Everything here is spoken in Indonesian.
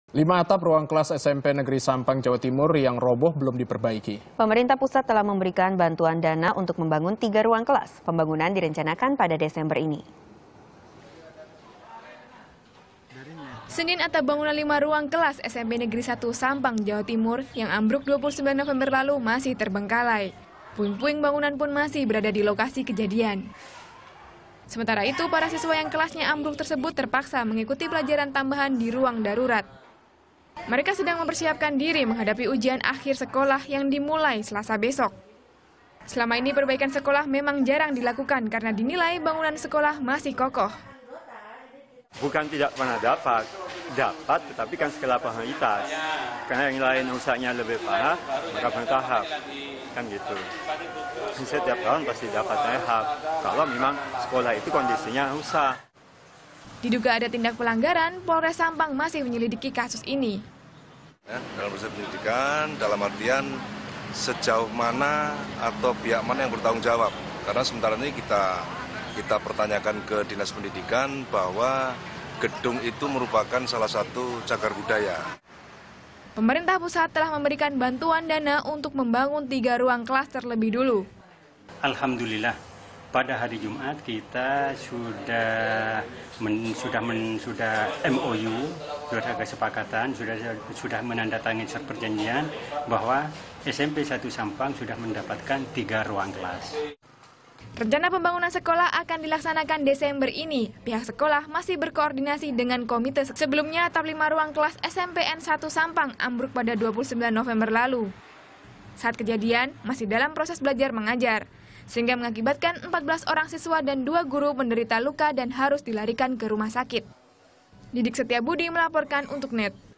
5 atap ruang kelas SMP Negeri Sampang, Jawa Timur yang roboh belum diperbaiki. Pemerintah pusat telah memberikan bantuan dana untuk membangun 3 ruang kelas. Pembangunan direncanakan pada Desember ini. Senin atap bangunan 5 ruang kelas SMP Negeri 1 Sampang, Jawa Timur yang ambruk 29 November lalu masih terbengkalai. Puing-puing bangunan pun masih berada di lokasi kejadian. Sementara itu, para siswa yang kelasnya ambruk tersebut terpaksa mengikuti pelajaran tambahan di ruang darurat. Mereka sedang mempersiapkan diri menghadapi ujian akhir sekolah yang dimulai Selasa besok. Selama ini perbaikan sekolah memang jarang dilakukan karena dinilai bangunan sekolah masih kokoh. Bukan tidak pernah dapat tetapi kan skala prioritas. Karena yang lain rusaknya lebih parah, maka bertahap. Kan gitu. Setiap tahun pasti dapat tahap, kalau memang sekolah itu kondisinya rusak. Diduga ada tindak pelanggaran, Polres Sampang masih menyelidiki kasus ini. Dalam proses penyidikan, dalam artian sejauh mana atau pihak mana yang bertanggung jawab. Karena sementara ini kita pertanyakan ke Dinas Pendidikan bahwa gedung itu merupakan salah satu cagar budaya. Pemerintah pusat telah memberikan bantuan dana untuk membangun 3 ruang kelas terlebih dulu. Alhamdulillah, pada hari Jumat kita sudah MOU, sudah kesepakatan, sudah menandatangani perjanjian bahwa SMP 1 Sampang sudah mendapatkan 3 ruang kelas. Rencana pembangunan sekolah akan dilaksanakan Desember ini. Pihak sekolah masih berkoordinasi dengan komite. Sebelumnya, atap 5 ruang kelas SMPN 1 Sampang ambruk pada 29 November lalu. Saat kejadian, masih dalam proses belajar mengajar, sehingga mengakibatkan 14 orang siswa dan 2 guru menderita luka dan harus dilarikan ke rumah sakit. Didik Setiabudi melaporkan untuk NET.